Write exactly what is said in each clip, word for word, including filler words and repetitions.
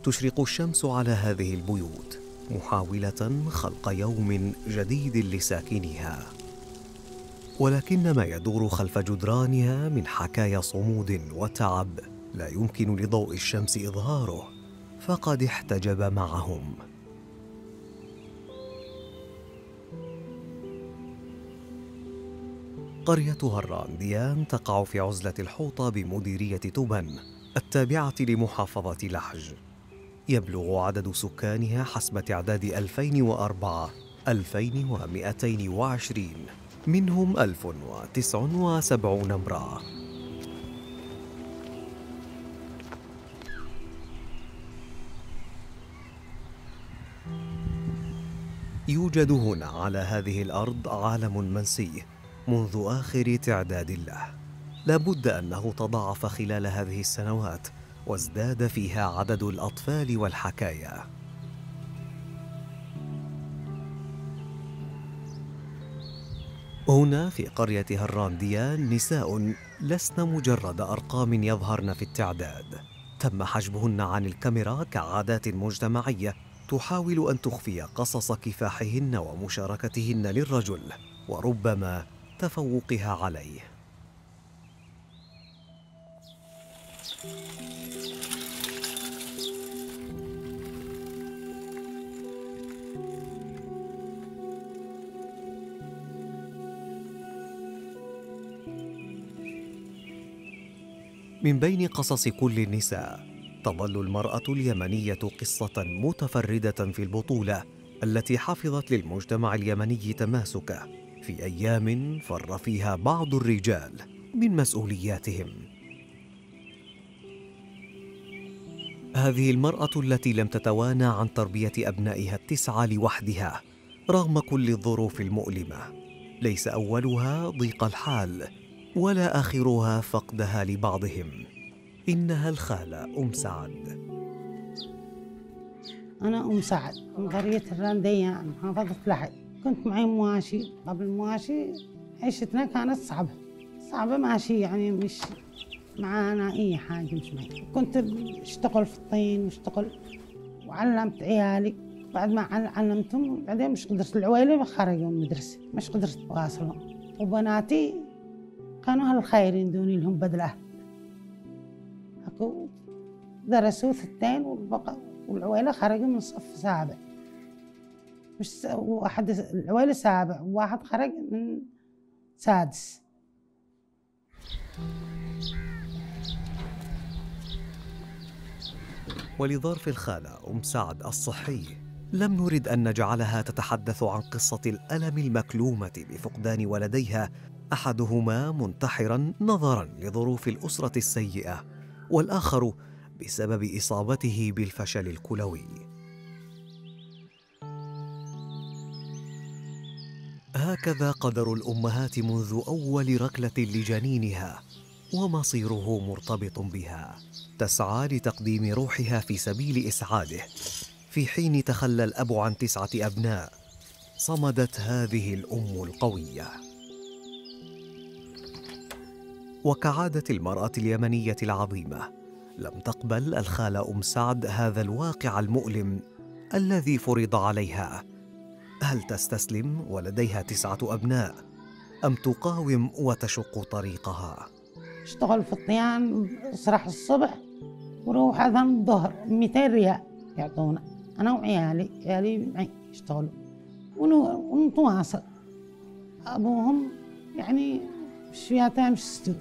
تشرق الشمس على هذه البيوت محاولة خلق يوم جديد لساكنها، ولكن ما يدور خلف جدرانها من حكايا صمود وتعب لا يمكن لضوء الشمس إظهاره، فقد احتجب معهم. قرية هران ديان تقع في عزلة الحوطة بمديرية تبن التابعة لمحافظة لحج. يبلغ عدد سكانها حسب تعداد ألفين وأربعة ألفين ومئتين وعشرين، منهم ألف وتسعة وسبعين امرأة. يوجد هنا على هذه الأرض عالم منسي منذ آخر تعداد له، لابد أنه تضاعف خلال هذه السنوات وازداد فيها عدد الأطفال والحكايا. هنا في قرية هران ديان نساء لسن مجرد أرقام يظهرن في التعداد، تم حجبهن عن الكاميرا كعادات مجتمعية تحاول أن تخفي قصص كفاحهن ومشاركتهن للرجل وربما تفوقها عليه. من بين قصص كل النساء تظل المرأة اليمنية قصة متفردة في البطولة التي حفظت للمجتمع اليمني تماسكه في أيام فر فيها بعض الرجال من مسؤولياتهم. هذه المرأة التي لم تتوانى عن تربية أبنائها التسعة لوحدها رغم كل الظروف المؤلمة، ليس أولها ضيق الحال ولا آخرها فقدها لبعضهم. إنها الخالة أم سعد. أنا أم سعد من قرية هران ديان محافظة لحج. كنت معي مواشي، قبل مواشي عيشتنا كانت صعبة صعبة ماشي، يعني مش معانا أي حاجة مش معي. كنت أشتغل في الطين واشتغل وعلمت عيالي. بعد ما علمتهم بعدين مش قدرت، العويلة خرجوا من المدرسة مش قدرت أواصلهم، وبناتي كانوا هالخيرين دوني لهم بدله، أكو درسوا ثنتين والبقى والعويلة خرجوا من صف سابع، مش واحد العويلة سابع وواحد خرج من سادس. ولظرف الخالة أم سعد الصحي لم نرد أن نجعلها تتحدث عن قصة الألم المكلومة بفقدان ولديها، أحدهما منتحراً نظراً لظروف الأسرة السيئة، والآخر بسبب إصابته بالفشل الكلوي. هكذا قدر الأمهات منذ أول ركلة لجنينها، ومصيره مرتبط بها، تسعى لتقديم روحها في سبيل إسعاده. في حين تخلى الأب عن تسعة أبناء صمدت هذه الأم القوية. وكعادة المرأة اليمنية العظيمة لم تقبل الخالة أم سعد هذا الواقع المؤلم الذي فرض عليها. هل تستسلم ولديها تسعة أبناء أم تقاوم وتشق طريقها؟ اشتغل في الطيان، اسرح الصبح وروح أذان الظهر مئتين ريال يعطونا أنا وعيالي، عيالي معي يشتغلوا ونتواصل. أبوهم يعني شويتها مش ستو.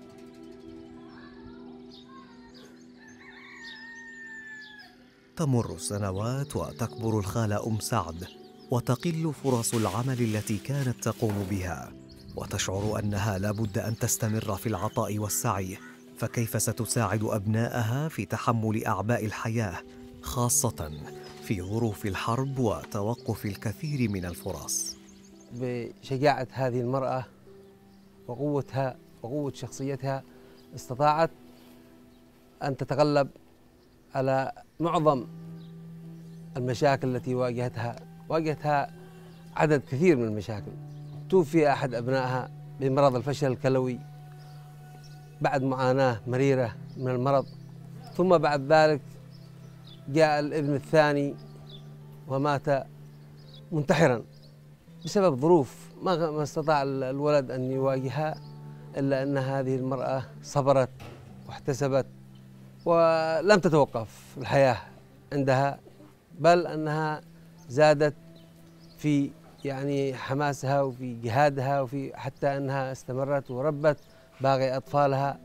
تمر السنوات وتكبر الخالة أم سعد وتقل فرص العمل التي كانت تقوم بها، وتشعر أنها لابد أن تستمر في العطاء والسعي، فكيف ستساعد أبنائها في تحمل أعباء الحياة، خاصة في ظروف الحرب وتوقف الكثير من الفرص. بشجاعة هذه المرأة وقوتها وقوة شخصيتها استطاعت أن تتغلب على معظم المشاكل التي واجهتها واجهتها عدد كثير من المشاكل. توفي أحد أبنائها بمرض الفشل الكلوي بعد معاناة مريرة من المرض، ثم بعد ذلك جاء الابن الثاني ومات منتحرا بسبب ظروف ما ما استطاع الولد أن يواجهها، إلا أن هذه المرأة صبرت واحتسبت ولم تتوقف الحياة عندها، بل أنها زادت في يعني حماسها وفي جهادها، وفي حتى أنها استمرت وربت باقي أطفالها.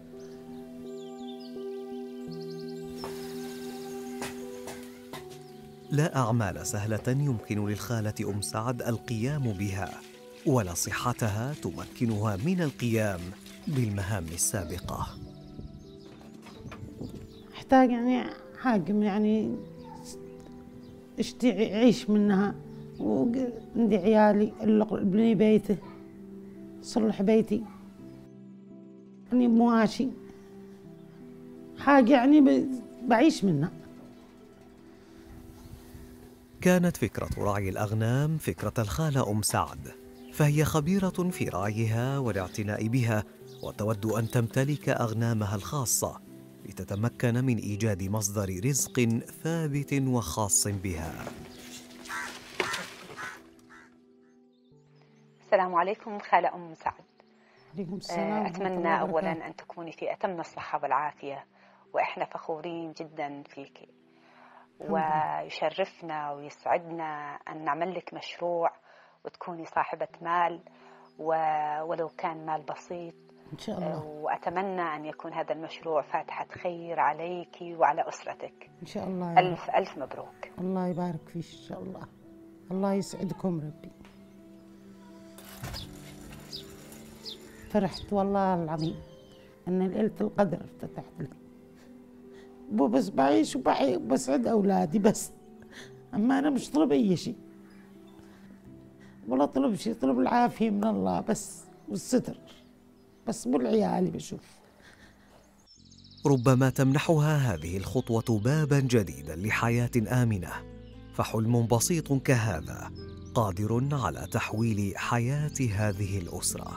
لا أعمال سهلة يمكن للخالة أم سعد القيام بها، ولا صحتها تمكنها من القيام بالمهام السابقة. أحتاج يعني حاكم يعني اشتي عيش منها، وعندي عيالي اللي ابني بيته صلح بيتي، يعني مواشي حاجة يعني بعيش منها. كانت فكرة رعي الأغنام فكرة الخالة أم سعد، فهي خبيرة في رعيها والاعتناء بها، وتود أن تمتلك أغنامها الخاصة لتتمكن من إيجاد مصدر رزق ثابت وخاص بها. السلام عليكم خالة أم سعد. عليكم السلام. أتمنى أولا أن تكوني في أتم الصحة والعافية، وإحنا فخورين جدا فيك، ويشرفنا ويسعدنا أن نعمل لك مشروع وتكوني صاحبة مال، ولو كان مال بسيط إن شاء الله. وأتمنى أن يكون هذا المشروع فاتحة خير عليك وعلى أسرتك إن شاء الله. ألف رب. ألف مبروك. الله يبارك فيك إن شاء الله. الله يسعدكم ربي. فرحت والله العظيم أن ليلة القدر افتتحت لي، مو بس بعيش وبسعد أولادي بس، أما أنا مش طلب أي شيء ولا طلب شيء، طلب العافية من الله بس والستر بس، مو العيالي بشوف. ربما تمنحها هذه الخطوة باباً جديداً لحياة آمنة، فحلم بسيط كهذا قادر على تحويل حياة هذه الأسرة.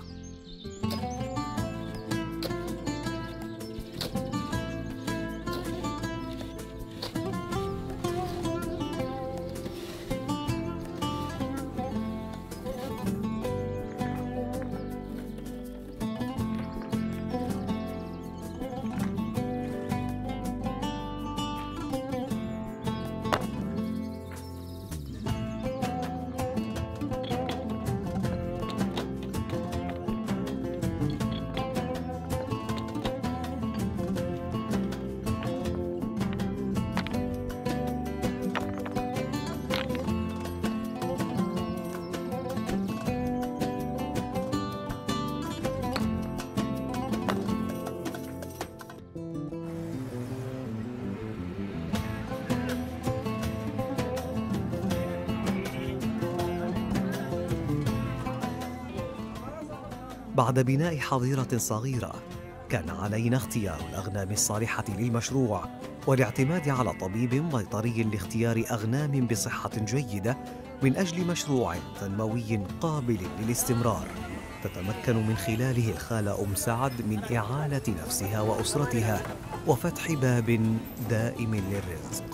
بعد بناء حظيرة صغيرة، كان علينا اختيار الأغنام الصالحة للمشروع، والاعتماد على طبيب بيطري لاختيار أغنام بصحة جيدة من أجل مشروع تنموي قابل للاستمرار، تتمكن من خلاله الخالة أم سعد من إعالة نفسها وأسرتها وفتح باب دائم للرزق.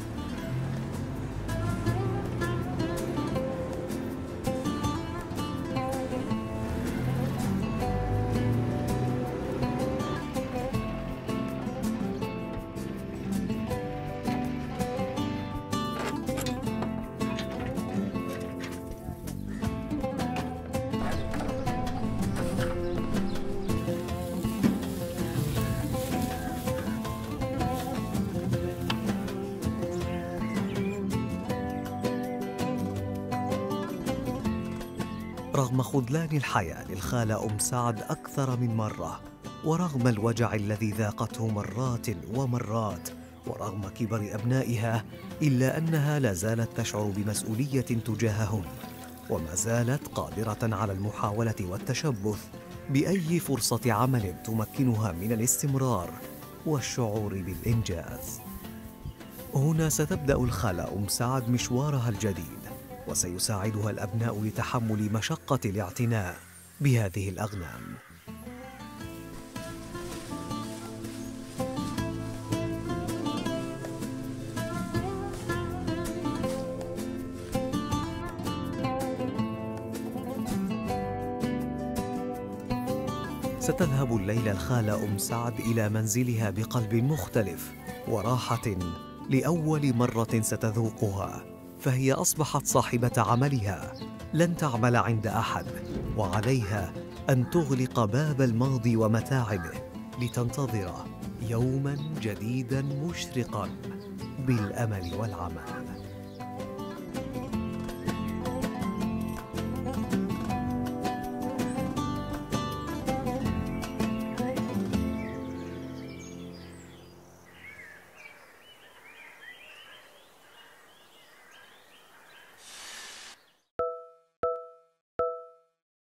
رغم خذلان الحياة للخالة أم سعد أكثر من مرة، ورغم الوجع الذي ذاقته مرات ومرات، ورغم كبر أبنائها، إلا أنها لا زالت تشعر بمسؤولية تجاههم، وما زالت قادرة على المحاولة والتشبث بأي فرصة عمل تمكنها من الاستمرار والشعور بالإنجاز. هنا ستبدأ الخالة أم سعد مشوارها الجديد، وسيساعدها الأبناء لتحمل مشقة الاعتناء بهذه الأغنام. ستذهب الليلة الخالة أم سعد إلى منزلها بقلب مختلف وراحة لأول مرة ستذوقها، فهي أصبحت صاحبة عملها، لن تعمل عند أحد، وعليها أن تغلق باب الماضي ومتاعبه لتنتظر يوماً جديداً مشرقاً بالأمل والعمل.